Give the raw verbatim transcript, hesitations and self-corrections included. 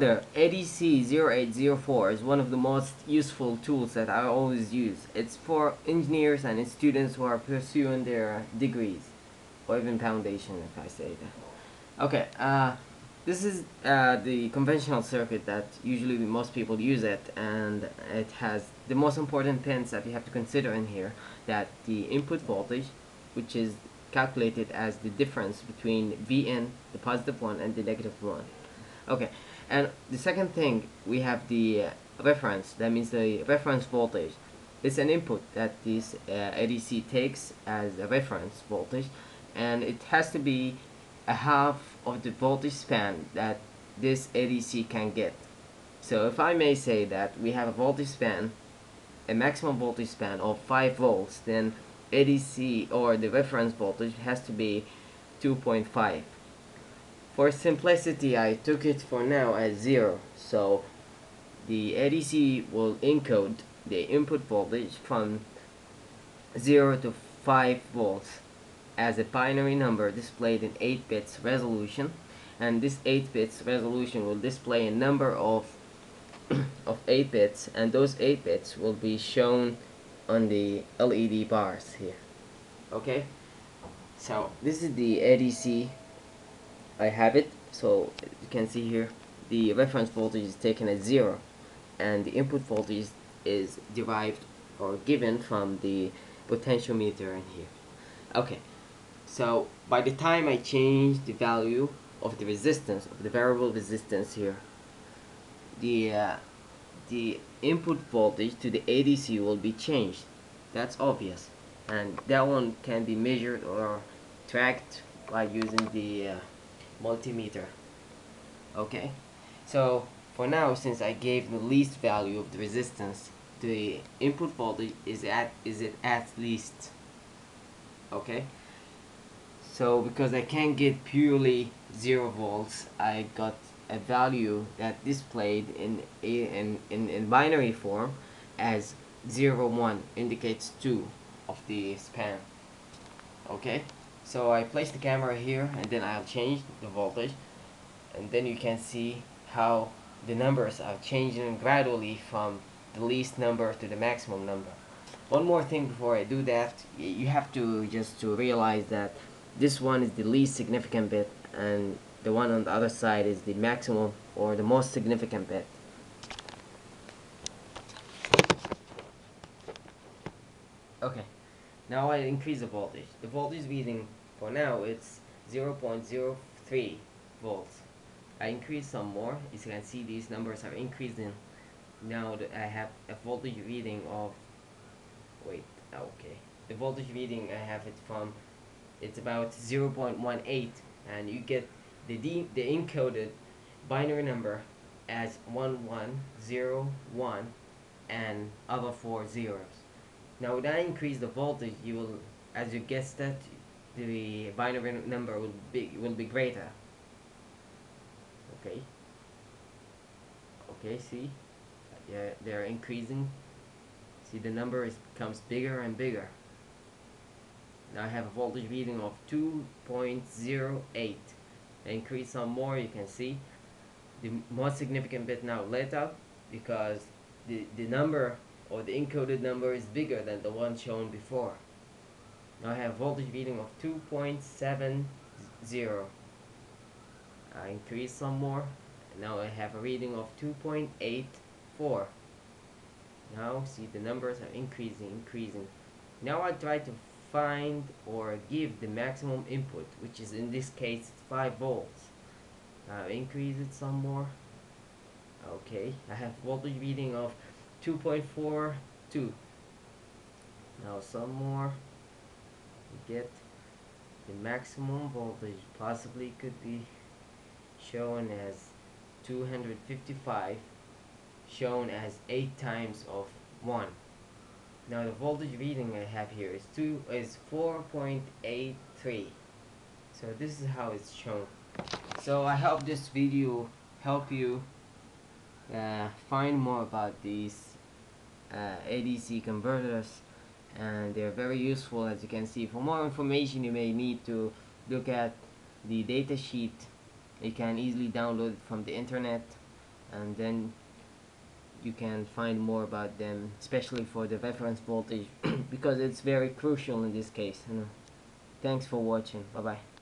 The A D C zero eight zero four is one of the most useful tools that I always use. It's for engineers and students who are pursuing their degrees, or even foundation if I say that. Okay, uh, this is uh, the conventional circuit that usually most people use it, and it has the most important pins that you have to consider in here, that the input voltage, which is calculated as the difference between V N, the positive one, and the negative one. Okay, and the second thing, we have the uh, reference. That means the reference voltage. It's an input that this uh, A D C takes as a reference voltage, and it has to be a half of the voltage span that this A D C can get. So if I may say that we have a voltage span, a maximum voltage span of five volts, then A D C, or the reference voltage, has to be two point five. For simplicity, I took it for now as zero, so the A D C will encode the input voltage from zero to five volts as a binary number displayed in eight bits resolution, and this eight bits resolution will display a number of of eight bits, and those eight bits will be shown on the L E D bars here. Okay, so this is the A D C. I have it, so you can see here the reference voltage is taken as zero, and the input voltage is derived or given from the potentiometer in here. Okay, so by the time I change the value of the resistance, of the variable resistance here, the uh, the input voltage to the A D C will be changed. That's obvious, and that one can be measured or tracked by using the uh, multimeter. Okay, so for now, since I gave the least value of the resistance, the input voltage is at is it at least. Okay, so because I can't get purely zero volts, I got a value that displayed in a in, in, in binary form as zero one, indicates two of the span. Okay, so I place the camera here, and then I'll change the voltage, and then you can see how the numbers are changing gradually from the least number to the maximum number. One more thing before I do that, you have to just to realize that this one is the least significant bit, and the one on the other side is the maximum or the most significant bit. Okay, now I increase the voltage. The voltage reading for now it's zero point zero three volts. I increase some more. As you can see, these numbers are increasing. Now that I have a voltage reading of, wait, okay, the voltage reading I have it from, it's about zero point one eight, and you get the de the encoded binary number as one one zero one and other four zeros. Now when I increase the voltage, you will, as you guessed that, the binary number will be will be greater. Okay. Okay, see, yeah, they're increasing. See, the number is becomes bigger and bigger. Now I have a voltage reading of two point zero eight. I increase some more, you can see the most significant bit now lit up because the, the number or the encoded number is bigger than the one shown before. Now I have voltage reading of two point seven zero. I increase some more. Now I have a reading of two point eight four. Now see, the numbers are increasing, increasing. Now I try to find or give the maximum input, which is in this case five volts. Now increase it some more. Okay, I have voltage reading of two point four two. Now some more. We get the maximum voltage, possibly could be shown as two hundred fifty-five, shown as eight times of one. Now the voltage reading I have here is two is four point eight three. So this is how it's shown. So I hope this video help you uh, find more about these uh, A D C converters, and they're very useful, as you can see. For more information, you may need to look at the data sheet. You can easily download it from the internet, and then you can find more about them, especially for the reference voltage because it's very crucial in this case, you know. Thanks for watching. Bye bye.